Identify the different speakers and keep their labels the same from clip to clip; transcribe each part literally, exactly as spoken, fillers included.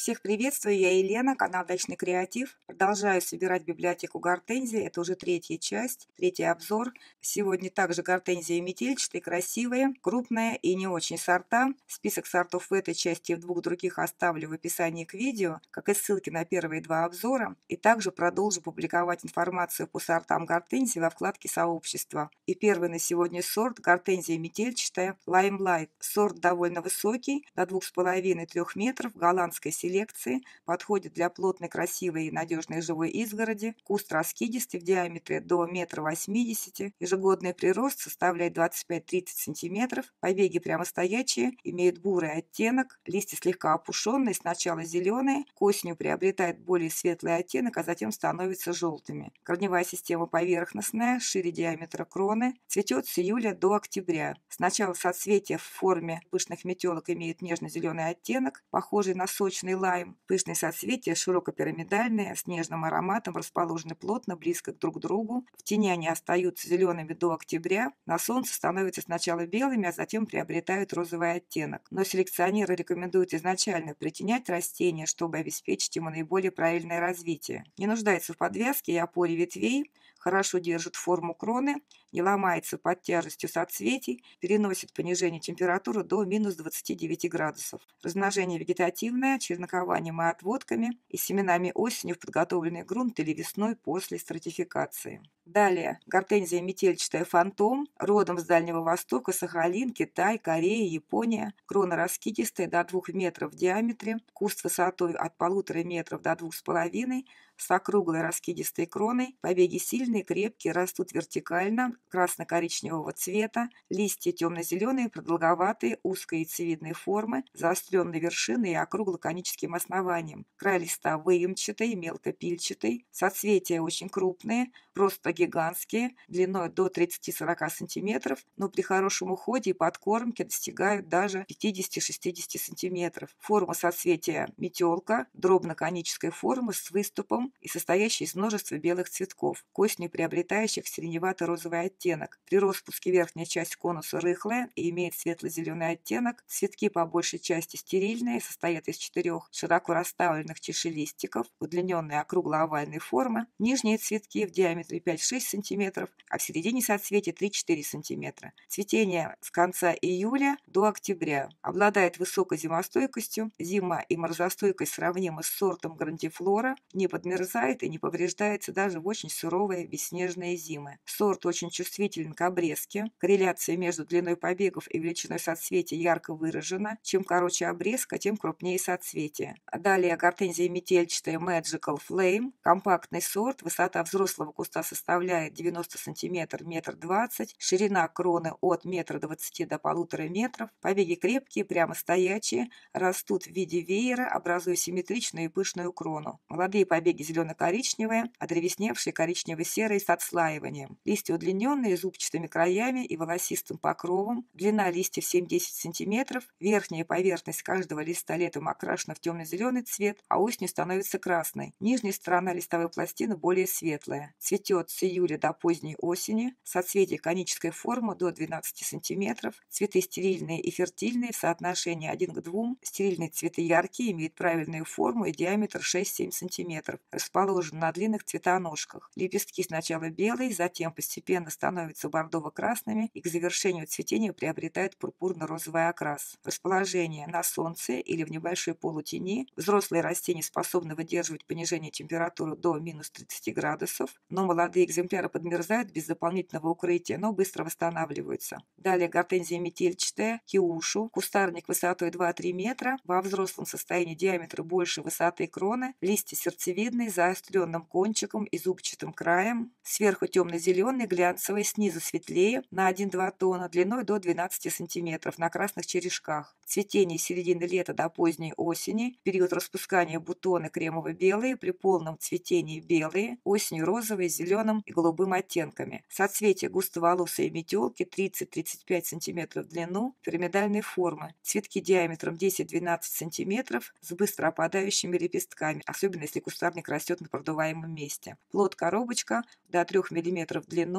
Speaker 1: Всех приветствую, я Елена, канал Дачный Креатив. Продолжаю собирать библиотеку гортензии, это уже третья часть, третий обзор. Сегодня также гортензии метельчатые, красивые, крупные и не очень сорта. Список сортов в этой части и в двух других оставлю в описании к видео, как и ссылки на первые два обзора. И также продолжу публиковать информацию по сортам гортензии во вкладке сообщества. И первый на сегодня сорт гортензия метельчатая Limelight. Сорт довольно высокий, до двух с половиной — трёх метров, голландской селекции, подходит для плотной, красивой и надежной живой изгороди. Куст раскидистый, в диаметре до метра восьмидесяти. Ежегодный прирост составляет двадцать пять — тридцать сантиметров. Побеги прямо стоячие, имеют бурый оттенок, листья слегка опушенные, сначала зеленые, к осенью приобретает более светлый оттенок, а затем становятся желтыми. Корневая система поверхностная, шире диаметра кроны, цветет с июля до октября. Сначала соцветия в форме пышных метелок имеют нежно-зеленый оттенок, похожий на сочный лайм. Пышные соцветия широкопирамидальные, с нежным ароматом, расположены плотно, близко друг к другу. В тени они остаются зелеными до октября. На солнце становятся сначала белыми, а затем приобретают розовый оттенок. Но селекционеры рекомендуют изначально притенять растения, чтобы обеспечить ему наиболее правильное развитие. Не нуждается в подвязке и опоре ветвей, хорошо держит форму кроны, не ломается под тяжестью соцветий, переносит понижение температуры до минус двадцати девяти градусов. Размножение вегетативное, черенкованием и отводками, и семенами осенью в подготовленный грунт или весной после стратификации. Далее гортензия метельчатая Фантом, родом с Дальнего Востока, Сахалин, Китай, Корея, Япония. Крона раскидистая, до двух метров в диаметре, куст высотой от полутора метров до двух с половиной, с округлой раскидистой кроной. Побеги сильные, крепкие, растут вертикально, красно-коричневого цвета, листья темно-зеленые, продолговатые, узкой яйцевидной формы, заостренной вершиной и округло-коническим основанием. Край листа выемчатый, мелкопильчатый, соцветия очень крупные, просто гигантские, длиной до тридцати-сорока сантиметров, но при хорошем уходе и подкормке достигают даже пятидесяти-шестидесяти сантиметров. Форма соцветия метелка, дробно-конической формы с выступом и состоящей из множества белых цветков, к осени приобретающих сиреневато-розовый оттенок. При распуске верхняя часть конуса рыхлая и имеет светло-зеленый оттенок. Цветки по большей части стерильные, состоят из четырех широко расставленных чашелистиков, удлиненной округло-овальной формы. Нижние цветки в диаметре пять-шесть сантиметров, а в середине соцветия три-четыре сантиметра. Цветение с конца июля до октября. Обладает высокой зимостойкостью. Зима и морозостойкость сравнима с сортом грандифлора. Не подмерзает и не повреждается даже в очень суровые бесснежные зимы. Сорт очень чувствителен к обрезке. Корреляция между длиной побегов и величиной соцветия ярко выражена. Чем короче обрезка, тем крупнее соцветие. Далее гортензия метельчатая Magical Flame. Компактный сорт. Высота взрослого куста составляет девяносто сантиметров, метр двадцать. Ширина кроны от метра двадцати до полутора метров. Побеги крепкие, прямо стоячие. Растут в виде веера, образуя симметричную и пышную крону. Молодые побеги зелено-коричневые, а древесневшие коричнево-серые с отслаиванием. Листья удлиненные, зубчатыми краями и волосистым покровом. Длина листьев семь-десять сантиметров. Верхняя поверхность каждого листа летом окрашена в темно-зеленый цвет, а осенью становится красной. Нижняя сторона листовой пластины более светлая. Цветет с июля до поздней осени. Соцветие конической формы до двенадцати сантиметров. Цветы стерильные и фертильные в соотношении один к двум. Стерильные цветы яркие, имеют правильную форму и диаметр шесть-семь сантиметров. Расположены на длинных цветоножках. Лепестки сначала белые, затем постепенно становятся бордово-красными и к завершению цветения приобретают пурпурно-розовый окрас. Расположение на солнце или в небольшой полутени. Взрослые растения способны выдерживать понижение температуры до минус тридцати градусов, но молодые экземпляры подмерзают без дополнительного укрытия, но быстро восстанавливаются. Далее гортензия метельчатая Киушу. Кустарник высотой два-три метра. Во взрослом состоянии диаметр больше высоты кроны. Листья сердцевидные, с заостренным кончиком и зубчатым краем. Сверху темно-зеленый, глянцевый, снизу светлее, на один-два тона, длиной до двенадцати сантиметров, на красных черешках. Цветение с середины лета до поздней осени. Период распускания бутоны кремово-белые, при полном цветении белые, осенью розовые, с зеленым и голубым оттенками. Соцветия густоволосые метелки тридцать-тридцать пять сантиметров в длину, пирамидальной формы. Цветки диаметром десять-двенадцать сантиметров с быстро опадающими лепестками, особенно если кустарник растет на продуваемом месте. Плод коробочка до трёх миллиметров в длину, с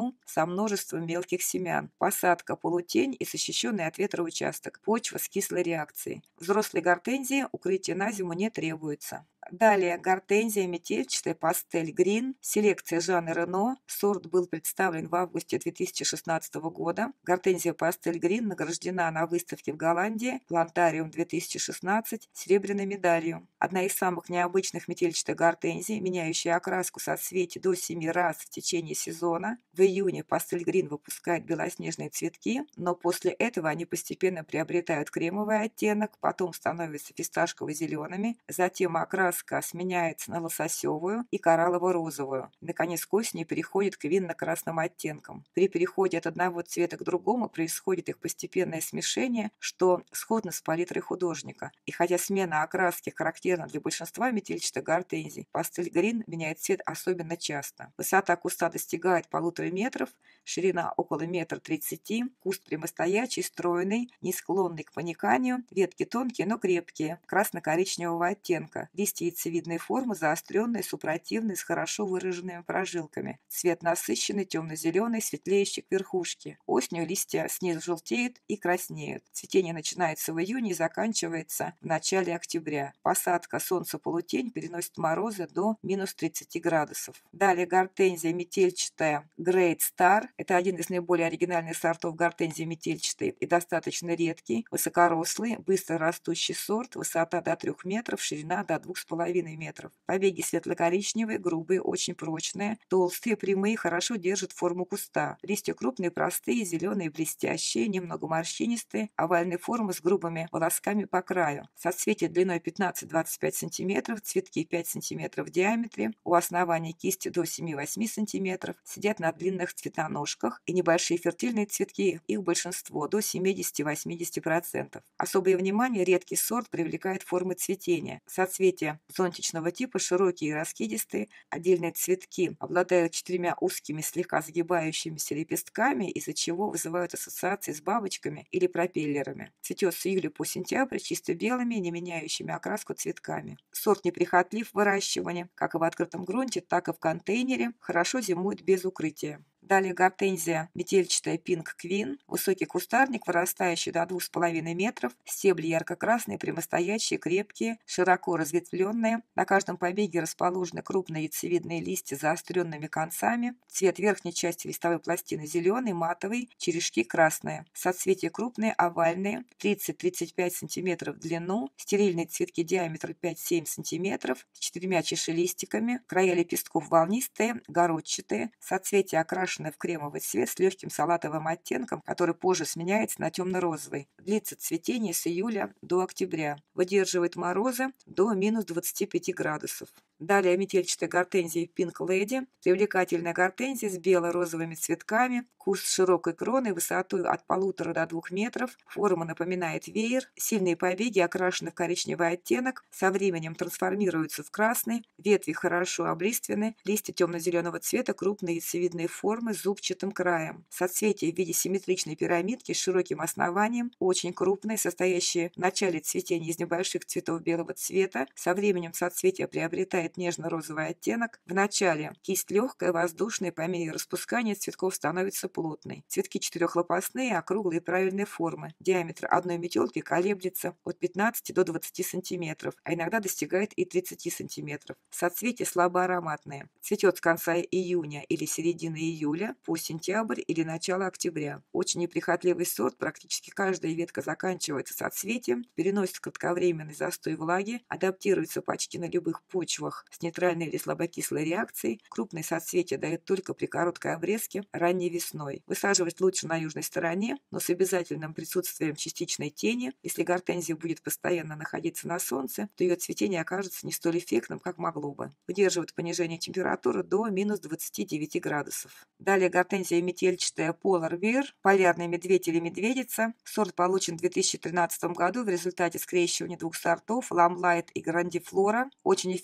Speaker 1: со множеством мелких семян. Посадка полутень и защищенный от ветра участок. Почва с кислой реакцией. Взрослой гортензии укрытие на зиму не требуется. Далее гортензия метельчатая пастель грин, селекция Жанны Рено. Сорт был представлен в августе две тысячи шестнадцатого года. Гортензия пастель грин награждена на выставке в Голландии Плантариум две тысячи шестнадцать серебряной медалью. Одна из самых необычных метельчатых гортензий, меняющая окраску соцветий до семи раз в течение сезона. В июне пастель грин выпускает белоснежные цветки, но после этого они постепенно приобретают кремовый оттенок, потом становятся фисташково-зелеными, затем окрас сменяется на лососевую и кораллово-розовую. Наконец, к осени переходит к винно-красным оттенкам. При переходе от одного цвета к другому происходит их постепенное смешение, что сходно с палитрой художника. И хотя смена окраски характерна для большинства метельчатых гортензий, пастель грин меняет цвет особенно часто. Высота куста достигает полутора метров, ширина около метра тридцати, куст прямостоячий, стройный, не склонный к пониканию, ветки тонкие, но крепкие, красно-коричневого оттенка, листья яйцевидной формы, заостренные, супротивные, с хорошо выраженными прожилками. Цвет насыщенный, темно-зеленый, светлеющий к верхушке. Осенью листья снизу желтеют и краснеют. Цветение начинается в июне и заканчивается в начале октября. Посадка солнце-полутень переносит морозы до минус тридцати градусов. Далее гортензия метельчатая Great Star. Это один из наиболее оригинальных сортов гортензии метельчатой и достаточно редкий, высокорослый, быстро растущий сорт, высота до трёх метров, ширина до двух с половиной метров. Побеги светло-коричневые, грубые, очень прочные, толстые, прямые, хорошо держат форму куста. Листья крупные, простые, зеленые, блестящие, немного морщинистые, овальной формы с грубыми волосками по краю. Соцветие длиной пятнадцать-двадцать пять сантиметров, цветки пять сантиметров в диаметре, у основания кисти до семи-восьми сантиметров, сидят на длинных цветоножках, и небольшие фертильные цветки, их большинство, до семидесяти-восьмидесяти процентов. Особое внимание редкий сорт привлекает формы цветения. Соцветия зонтичного типа широкие и раскидистые, отдельные цветки обладают четырьмя узкими, слегка загибающимися лепестками, из-за чего вызывают ассоциации с бабочками или пропеллерами. Цветет с июля по сентябрь чисто белыми, не меняющими окраску цветками. Сорт неприхотлив в выращивании, как и в открытом грунте, так и в контейнере, хорошо зимует без укрытия. Далее гортензия метельчатая Pink Queen, высокий кустарник, вырастающий до двух с половиной метров, стебли ярко-красные, прямостоящие, крепкие, широко разветвленные. На каждом побеге расположены крупные яйцевидные листья с заостренными концами. Цвет верхней части листовой пластины зеленый, матовый, черешки красные. Соцветия крупные, овальные, тридцать-тридцать пять сантиметров в длину, стерильные цветки диаметр пять-семь сантиметров, с четырьмя чашелистиками, края лепестков волнистые, городчатые, соцветия окрашены в кремовый цвет с легким салатовым оттенком, который позже сменяется на темно-розовый. Длится цветение с июля до октября. Выдерживает морозы до минус двадцати пяти градусов. Далее метельчатая гортензия Pink Lady, привлекательная гортензия с бело-розовыми цветками, куст с широкой кроной, высотой от полутора до двух метров, форма напоминает веер, сильные побеги окрашены в коричневый оттенок, со временем трансформируются в красный, ветви хорошо облиственны, листья темно-зеленого цвета, крупные яйцевидные формы с зубчатым краем. Соцветия в виде симметричной пирамидки с широким основанием, очень крупные, состоящие в начале цветения из небольших цветов белого цвета, со временем соцветия приобретает нежно-розовый оттенок. В начале кисть легкая, воздушная, по мере распускания цветков становится плотной. Цветки четырехлопастные, округлые, правильной формы. Диаметр одной метелки колеблется от пятнадцати до двадцати сантиметров, а иногда достигает и тридцати сантиметров. Соцветия слабоароматные. Цветет с конца июня или середины июля по сентябрь или начало октября. Очень неприхотливый сорт, практически каждая ветка заканчивается соцветием, переносит кратковременный застой влаги, адаптируется почти на любых почвах с нейтральной или слабокислой реакцией. Крупные соцветия дают только при короткой обрезке ранней весной. Высаживать лучше на южной стороне, но с обязательным присутствием частичной тени. Если гортензия будет постоянно находиться на солнце, то ее цветение окажется не столь эффектным, как могло бы. Выдерживает понижение температуры до минус двадцати девяти градусов. Далее гортензия метельчатая Polar Bear, полярный медведь или медведица. Сорт получен в две тысячи тринадцатом году в результате скрещивания двух сортов Lamplight и Grandiflora. Очень эффектный сорт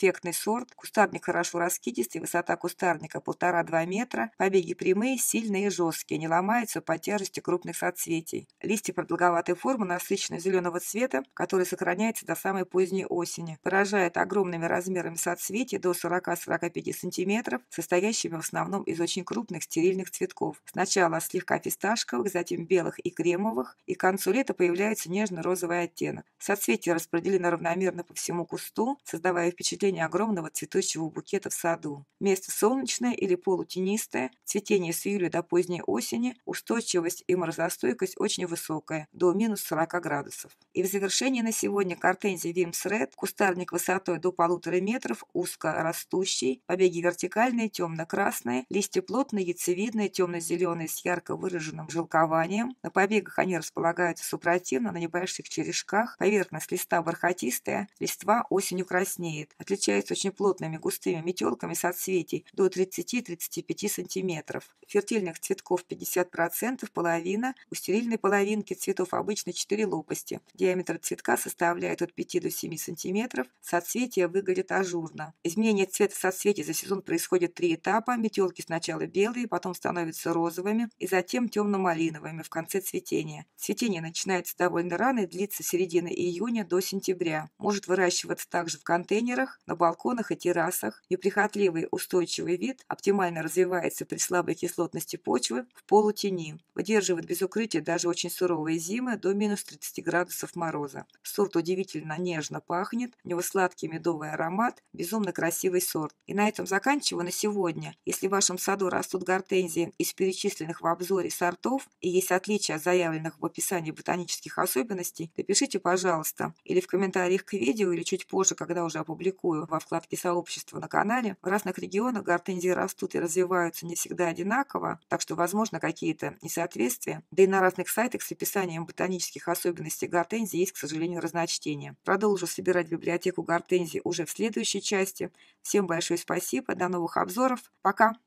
Speaker 1: сорт. Кустарник хорошо раскидистый, высота кустарника полтора-два метра. Побеги прямые, сильные и жесткие, не ломаются по тяжести крупных соцветий. Листья продолговатой формы, насыщенно зеленого цвета, который сохраняется до самой поздней осени. Поражает огромными размерами соцветий до сорока-сорока пяти сантиметров, состоящими в основном из очень крупных стерильных цветков. Сначала слегка фисташковых, затем белых и кремовых, и к концу лета появляется нежно-розовый оттенок. Соцветия распределены равномерно по всему кусту, создавая впечатление огромного цветущего букета в саду. Место солнечное или полутенистое, цветение с июля до поздней осени, устойчивость и морозостойкость очень высокая, до минус сорока градусов. И в завершение на сегодня гортензия Вимс Ред, кустарник высотой до полутора метров, узко растущий, побеги вертикальные, темно-красные, листья плотные, яйцевидные, темно-зеленые с ярко выраженным жилкованием. На побегах они располагаются супротивно на небольших черешках, поверхность листа бархатистая, листва осенью краснеет, отличается очень плотными густыми метелками соцветий до тридцати-тридцати пяти сантиметров. Фертильных цветков пятьдесят процентов, половина, у стерильной половинки цветов обычно четыре лопасти. Диаметр цветка составляет от пяти до семи сантиметров, соцветия выглядят ажурно. Изменение цвета соцветий за сезон происходит три этапа. Метелки сначала белые, потом становятся розовыми и затем темно-малиновыми в конце цветения. Цветение начинается довольно рано и длится с середины июня до сентября. Может выращиваться также в контейнерах, на балконах и террасах. Неприхотливый устойчивый вид оптимально развивается при слабой кислотности почвы в полутени. Выдерживает без укрытия даже очень суровые зимы до минус тридцати градусов мороза. Сорт удивительно нежно пахнет, у него сладкий медовый аромат, безумно красивый сорт. И на этом заканчиваю на сегодня. Если в вашем саду растут гортензии из перечисленных в обзоре сортов и есть отличия от заявленных в описании ботанических особенностей, напишите, пожалуйста, или в комментариях к видео, или чуть позже, когда уже опубликую во вкладке сообщества на канале. В разных регионах гортензии растут и развиваются не всегда одинаково, так что возможно какие-то несоответствия. Да и на разных сайтах с описанием ботанических особенностей гортензии есть, к сожалению, разночтения. Продолжу собирать библиотеку гортензий уже в следующей части. Всем большое спасибо, до новых обзоров, пока!